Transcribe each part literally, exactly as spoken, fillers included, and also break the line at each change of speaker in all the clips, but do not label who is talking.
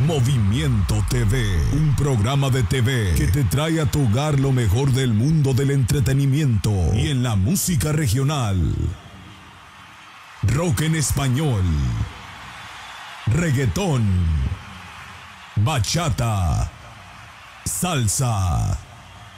Movimiento T V, un programa de T V que te trae a tu hogar lo mejor del mundo del entretenimiento y en la música regional. Rock en español, reggaetón, bachata, salsa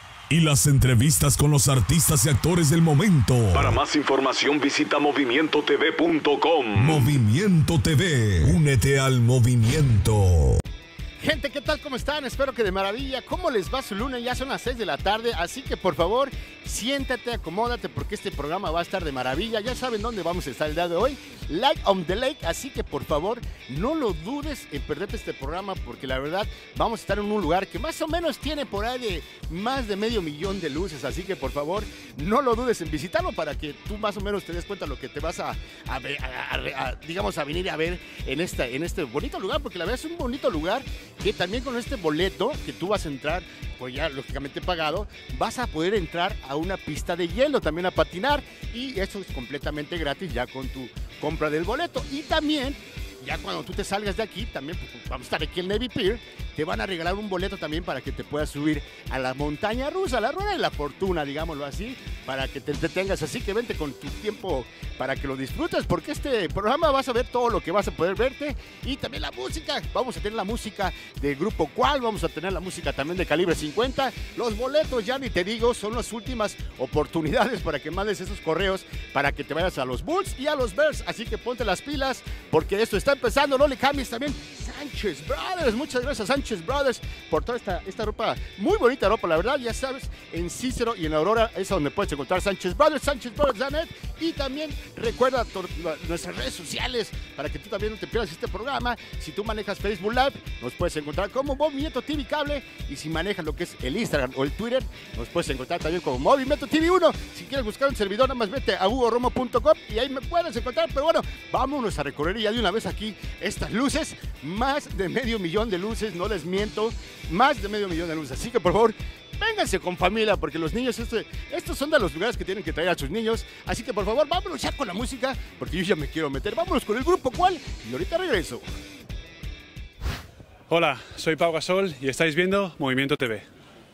y las entrevistas con los artistas y actores del momento.
Para más información visita movimiento t v punto com.
Movimiento T V, únete al movimiento.
Gente, ¿qué tal? ¿Cómo están? Espero que de maravilla. ¿Cómo les va su lunes? Ya son las seis de la tarde, así que por favor, siéntate, acomódate, porque este programa va a estar de maravilla. Ya saben dónde vamos a estar el día de hoy, Light on the Lake, así que por favor, no lo dudes en perderte este programa, porque la verdad, vamos a estar en un lugar que más o menos tiene por ahí de más de medio millón de luces, así que por favor, no lo dudes en visitarlo para que tú más o menos te des cuenta de lo que te vas a, a, ver, a, a, a digamos, a venir a ver en, esta, en este bonito lugar, porque la verdad es un bonito lugar que también con este boleto que tú vas a entrar, pues ya lógicamente pagado, vas a poder entrar a una pista de hielo, también a patinar, y eso es completamente gratis ya con tu compra del boleto. Y también, ya cuando tú te salgas de aquí, también pues, vamos a estar aquí en Navy Pier, te van a regalar un boleto también para que te puedas subir a la montaña rusa, a la rueda de la fortuna, digámoslo así, para que te entretengas. Así que vente con tu tiempo para que lo disfrutes, porque este programa vas a ver todo lo que vas a poder verte, y también la música. Vamos a tener la música del Grupo Cual, vamos a tener la música también de Calibre cincuenta. Los boletos, ya ni te digo, son las últimas oportunidades para que mandes esos correos para que te vayas a los Bulls y a los Bears. Así que ponte las pilas, porque esto está empezando. No le cambies. También Sánchez Brothers, muchas gracias Sánchez Brothers por toda esta, esta ropa, muy bonita ropa, la verdad. Ya sabes, en Cícero y en Aurora es donde puedes encontrar Sánchez Brothers, Sánchez Brothers punto net. Y también recuerda nuestras redes sociales para que tú también no te pierdas este programa. Si tú manejas Facebook Live, nos puedes encontrar como Movimiento T V Cable, y si manejas lo que es el Instagram o el Twitter, nos puedes encontrar también como Movimiento T V uno. Si quieres buscar un servidor, nada más vete a hugo romo punto com y ahí me puedes encontrar. Pero bueno, vámonos a recorrer ya de una vez aquí estas luces, más de medio millón de luces, no les miento, más de medio millón de luces. Así que por favor, vénganse con familia, porque los niños, este, estos son de los lugares que tienen que traer a sus niños. Así que por favor, vámonos ya con la música, porque yo ya me quiero meter. Vámonos con el Grupo Cual y ahorita regreso.
Hola, soy Pau Gasol y estáis viendo Movimiento T V.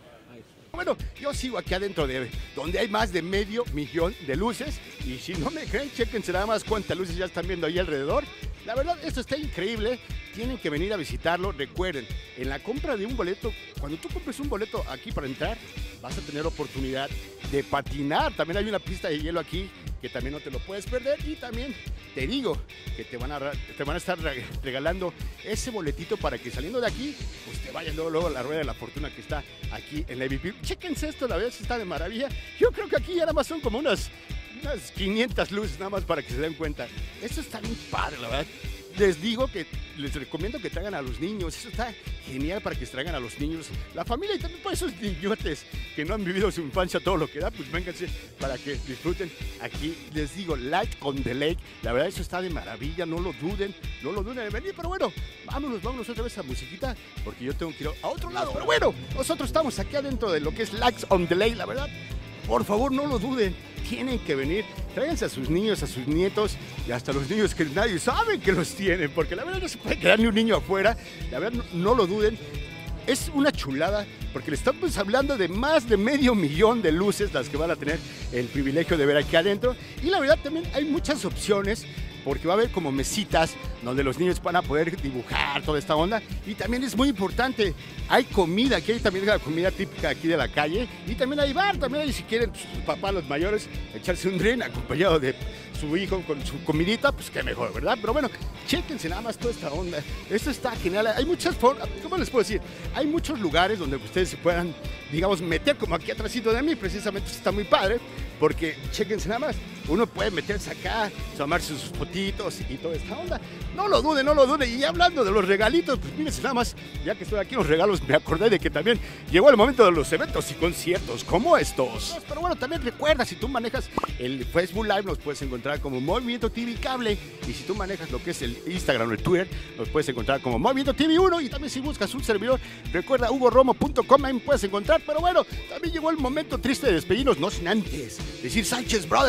Bueno, yo sigo aquí adentro de donde hay más de medio millón de luces, y si no me creen, chequense nada más cuántas luces ya están viendo ahí alrededor. La verdad, esto está increíble, tienen que venir a visitarlo. Recuerden, en la compra de un boleto, cuando tú compres un boleto aquí para entrar, vas a tener oportunidad de patinar. También hay una pista de hielo aquí que también no te lo puedes perder, y también te digo que te van a, te van a estar regalando ese boletito para que saliendo de aquí, pues te vayan luego, luego a la rueda de la fortuna que está aquí en la Navy Pier. Chéquense esto, la verdad está de maravilla. Yo creo que aquí ya nada más son como unas, unas quinientas luces nada más para que se den cuenta. Esto está bien padre, la verdad. Les digo que les recomiendo que traigan a los niños. Eso está genial para que traigan a los niños, la familia, y también para esos niñotes que no han vivido su infancia todo lo que da, pues vénganse para que disfruten aquí. Les digo, Light on the Lake, la verdad eso está de maravilla, no lo duden, no lo duden de venir. Pero bueno, vámonos, vámonos otra vez a musiquita, porque yo tengo que ir a otro lado. Pero bueno, nosotros estamos aquí adentro de lo que es Light on the Lake, la verdad. Por favor, no lo duden, tienen que venir, tráiganse a sus niños, a sus nietos, y hasta los niños que nadie sabe que los tienen, porque la verdad no se puede quedar ni un niño afuera. La verdad, no, no lo duden, es una chulada, porque le estamos hablando de más de medio millón de luces las que van a tener el privilegio de ver aquí adentro. Y la verdad también hay muchas opciones, porque va a haber como mesitas donde los niños van a poder dibujar toda esta onda. Y también es muy importante, hay comida, aquí hay también la comida típica aquí de la calle, y también hay bar, también hay, si quieren pues, sus papás, los mayores, echarse un drink acompañado de su hijo con su comidita, pues qué mejor, ¿verdad? Pero bueno, chéquense nada más toda esta onda, esto está genial. Hay muchas formas, ¿cómo les puedo decir? Hay muchos lugares donde ustedes se puedan, digamos, meter, como aquí atrásito de mí, precisamente está muy padre, porque chéquense nada más, uno puede meterse acá, tomarse sus fotitos y toda esta onda. No lo dude, no lo dude. Y hablando de los regalitos, pues mírense nada más, ya que estoy aquí en los regalos, me acordé de que también llegó el momento de los eventos y conciertos como estos. Pero bueno, también recuerda, si tú manejas el Facebook Live, nos puedes encontrar como Movimiento T V Cable, y si tú manejas lo que es el Instagram o el Twitter, nos puedes encontrar como Movimiento T V uno, y también si buscas un servidor, recuerda hugo romo punto com, ahí me puedes encontrar. Pero bueno, también llegó el momento triste de despedirnos, no sin antes decir Sánchez Brothers, muchas gracias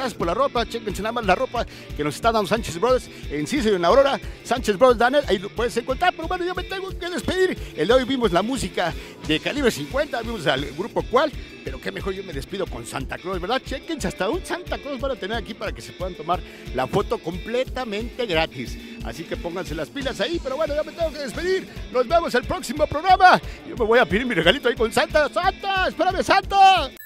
gracias por la ropa. Chéquense nada más la ropa que nos está dando Sánchez Brothers en Ciso y en Aurora. Sánchez Brothers Danner, ahí lo puedes encontrar. Pero bueno, yo me tengo que despedir. El de hoy vimos la música de Calibre cincuenta, vimos al grupo Cual. Pero qué mejor, yo me despido con Santa Claus, ¿verdad? Chéquense, hasta un Santa Claus van a tener aquí para que se puedan tomar la foto completamente gratis. Así que pónganse las pilas ahí, pero bueno, ya me tengo que despedir. Nos vemos el próximo programa. Yo me voy a pedir mi regalito ahí con Santa. ¡Santa! ¡Espérame, Santa!